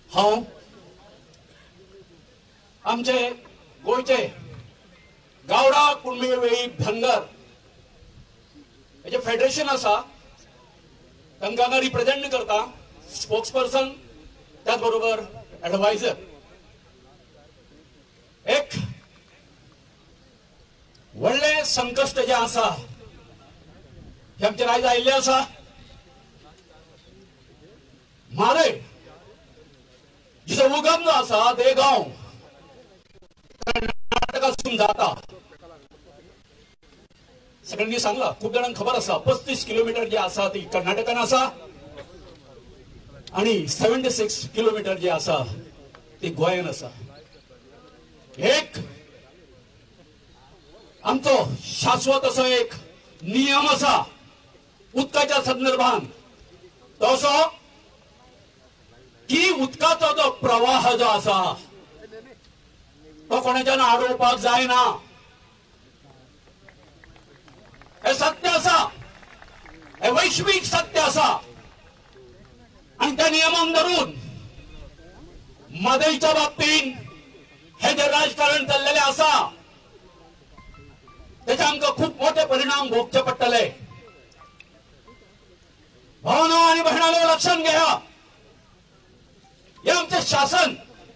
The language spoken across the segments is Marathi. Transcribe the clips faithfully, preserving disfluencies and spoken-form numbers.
हांव आमचे गोयचे गावडा कुणबी वेळी धनगर हेजे फेडरेशन आसा तांकां हांगा रिप्रेझेंट करता स्पोक्स पर्सन त्याच बरोबर एडवायझर एक व्हडले संकश्ट जे आसा हे आमचे आयज आयिल्ले आसा म्हारय जिचो उगम जो आसा देगांव कर्नाटकासून जाता सगळ्यांनी सांगला खूप जाणांक खबर आसा पस्तीस किलोमीटर जे आसा ती कर्नाटकान आसा आणि सेव्हन्टी सिक्स किलोमीटर जे आसा ती गोंयान आसा एक आमचो शाश्वत असो एक नियम आसा उदकाच्या संदर्भात तो असो की उदकाचो जो प्रवाह जो आसा तो कोणाच्यान आडोवपाक जायना हे सत्य आसा हे वैश्विक सत्य आसा आणि त्या नियमांक धरून म्हादईच्या बाबतीत हे जे राजकारण चाललेले आसा त्याचे आमकां खूप मोठे परिणाम भोगचे पडटले भावनो आणि बहिणांनो लक्षात घ्या हे आमचे शासन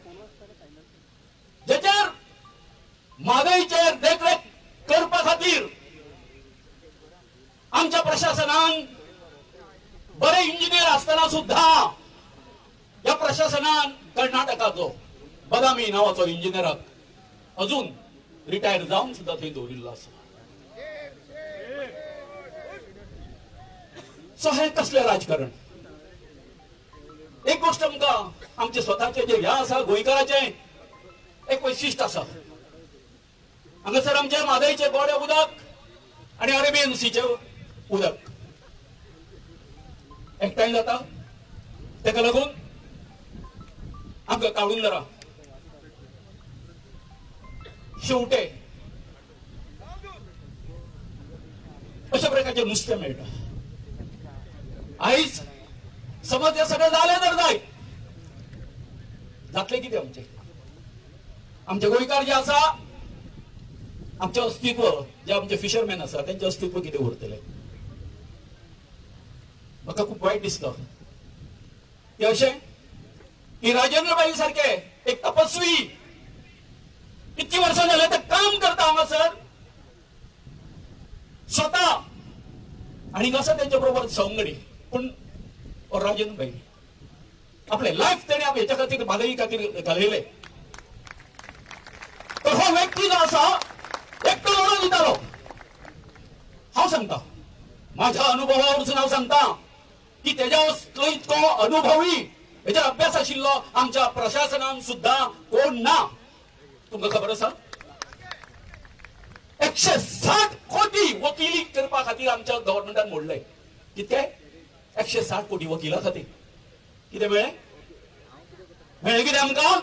जेचेर म्हादईचेर देखरेख करपा खातीर आमच्या प्रशासनान बरे इंजिनियर असताना सुद्धा या प्रशासनान कर्नाटकाचो बदामी नावाचो इंजिनियराक अजून रिटायर जावन सुद्धा थंय दवरिल्लो आसा सो हे कसले राजकारण एक गोष्ट आमकां आमचे स्वताचे जे ह्या आसा गोंयकाराचे एक वैशिश्ट आसा हांगासर आमचे म्हादईचे गोडे उदक आणि अरेबियन सीचे उदक एकठांय जाता तेका लागून आमकां काळुंदरां शेवटे अशा प्रकारचे नुस्तें मेळटा आयज समज हे सगळें जालें तर जाय जातलें कितें आमचें आमचे गोंयकार जे आसा आमचें अस्तित्व जे आमचे फिशरमॅन आसा तेंचें अस्तित्व कितें उरतलें म्हाका खूप वायट दिसता की अशें की राजेंद्रबाई सारखे एक तपस्वी इतकी वर्सां जाले ते काम करता हांगासर स्वता आणि कसं त्यांच्या बरोबर सवंगडी पण राजेंद्रबाई आपले लाईफ तेणे हेच्या खातीर म्हादई खातीर घालयले तर हो व्यक्ती जो आसा एकटो लढो दितालो हांव सांगता माझ्या अनुभवावरसून हांव सांगता की तेज्या इतको अनुभवी हेचेर अभ्यास आशिल्लो आमच्या प्रशासनान सुद्धा कोण ना तुमकां खबर आसा एकशे साठ कोटी वकिली करपा खातीर आमच्या गव्हर्नमेंटान मोडले कितके एकशे साठ कोटी वकिला खातीर कितें मेळ्ळें मेळ्ळें कितें आमकां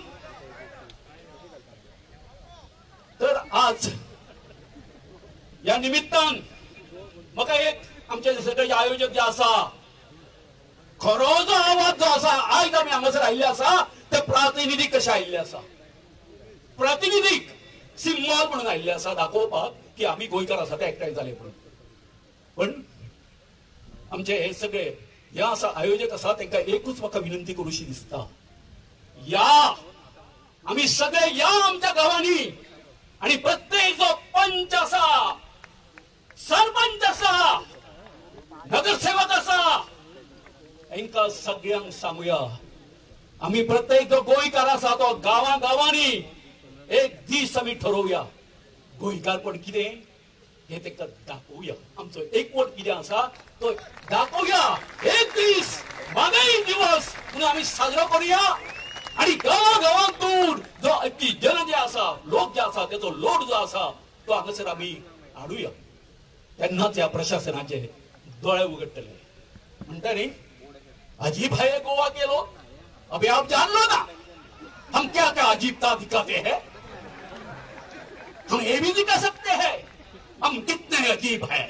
तर आज या निमित्तान म्हाका एक आमचे सगळे आयोजक जे आसा खरो जो आवाज जो आसा आयज आमी हांगासर आयिल्ले आसा ते प्रातिनिधीक कशे आयिल्ले आसा प्रातिनिधीक सिंबॉल म्हणून आयिल्ले आसा दाखोवपाक की आमी गोंयकार आसा ते एकठांय जाले म्हणून पण आमचे हे सगळे ह्या आसा आयोजक आसा तांकां एकूच म्हाका विनंती करूशी दिसता या आमी सगळे या आमच्या गांवांनी आणि प्रत्येक जो पंच आसा सरपंच आसा नगरसेवक आसा हांकां सगळ्यांक सांगुया आमी प्रत्येक जो गोंयकार आसा तो गांवां गांवांनी एक दीस आमी ठरोवया गोंयकारपण कितें हे तांकां दाखोवया आमचो एकवट कितें आसा तो दाखोवया एक दीस म्हादई दिवस म्हणून आमी साजरो करुया आणि गांवा गांवांतून जो अख्खी जन जे आसा लोक जे आसा तेचो लोड जो आसा तो हांगासर आमी हाडुया तेन्नाच ह्या प्रशासनाचे दोळे उगडटले म्हणटा न्ही अजीब है गोवा के लोग अभी आप जान लो ना हम क्या क्या अजीबता दिखाते हैं हम ये भी दिखा सकते हैं हम कितने अजीब हैं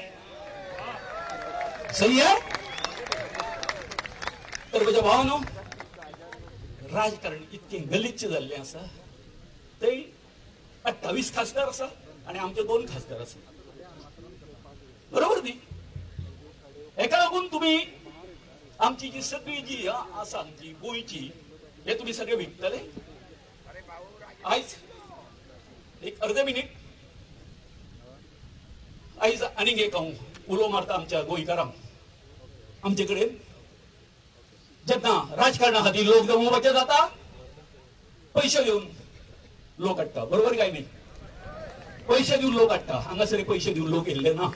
सही है तर माझ्या भावानो राजकारण इतके गलिच्छ झाले आसा ते अठ्ठावीस खासदार आसा आणि आमचे दोन खासदार आसा बरोबर न्ही एका लागून तुम्ही आमची जी सगळी जी आसा आमची गोंयची हे तुम्ही सगळे विकतले आयज एक अर्धे मिनिट आयज आनीक एक हांव उलो मारता आमच्या गोंयकारांक आमचे कडेन जेन्ना राजकारणा खातीर लोक जमोवपाचे जाता पैसे घेवन लोक हाडटा बरोबर काय न्ही पैसे दिवन लोक हाडटा हांगासर पैसे दिवन लोक येयल्ले ना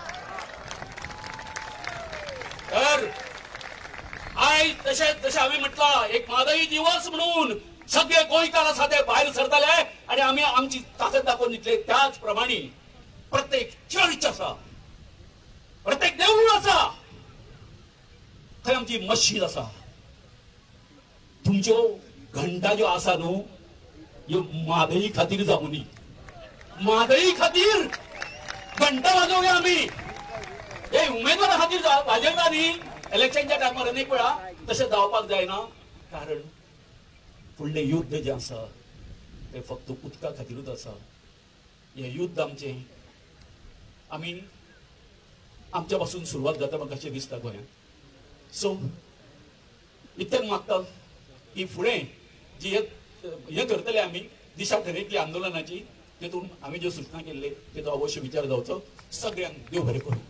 तर आयज तशेंच जशें हांवें म्हटलां एक म्हादई दिवस म्हणून सगळे गोंयकार आसा ते भायर सरताले आनी आमी आमची ताकद दाखोवन दितले त्याच प्रमाणे प्रत्येक चर्च आसा प्रत्येक देवूळ आसा थंय आमची मशीद आसा तुमच्यो घंटा ज्यो आसा न्हू ह्यो म्हादई खातीर जावं न्ही म्हादई खातीर घंटा वाजोवया आमी हे उमेदवारा खातीर वाजयता न्ही इलेक्शनच्या टायमार अनेक वेळा तशें जावपाक जायना कारण फुडलें युद्ध जें आसा तें फक्त उदका खातीरूच आसा हें युद्ध आमचें आमी आमच्या पासून सुरवात जाता म्हाका अशें दिसता गोंयांत सो इतलें मागता की फुडें जी हें करतले आमी दिशा ठरयतली आंदोलनाची तेतून आमी ज्यो सूचना केल्ले तेचो अवश्य विचार जावचो सगळ्यांक देव बरें करूं